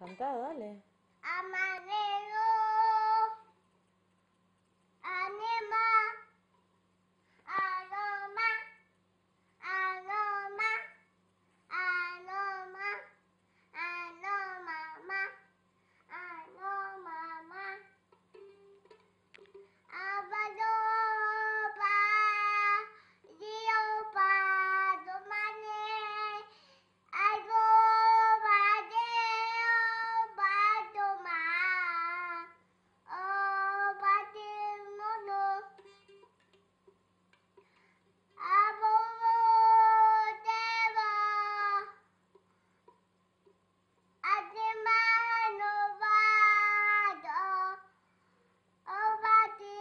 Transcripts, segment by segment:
Cantá, dale. Amarelo, anima, aroma, aroma, aroma, aroma, aroma, abalopa, diopa, domane, adoba, deoba, doma, oba, demono, abolo, deva, ademano, vado, obati,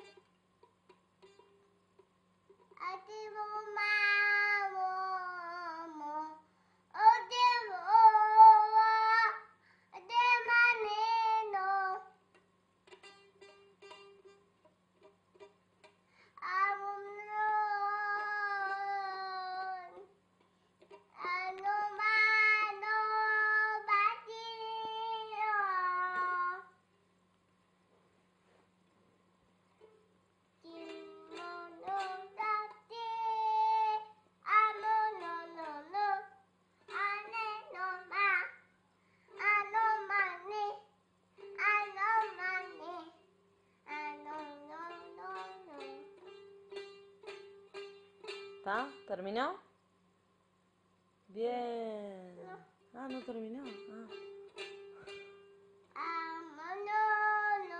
ademo, mamo, odemo, demaneno, amnon, anomano, batio, timono, dati, amononono, anenoma, anomane, anomane, anononono. ¿Está? ¿Terminó? Bien. Ah, no terminó. Ah. Amonono,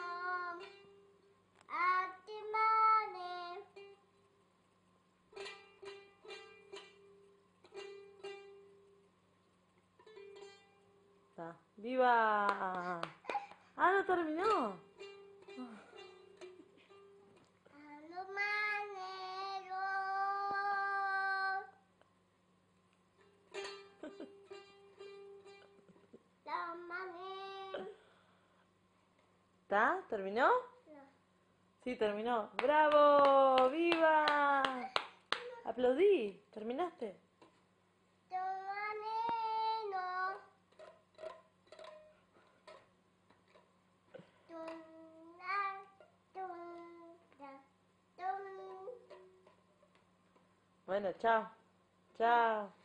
atimane, Está. ¡Viva! Ah, no terminó. anomanero, lamane. ¿Está? ¿Terminó? No. Sí, terminó. ¡Bravo! ¡Viva! Aplaudí. ¿Terminaste? Tomaneno. Bueno, chao. Chao.